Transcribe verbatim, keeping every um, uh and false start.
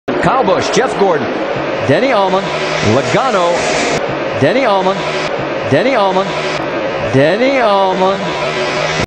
Kyle Busch, Jeff Gordon, Denny Allman, Logano, Denny Allman, Denny Allman, Denny Allman.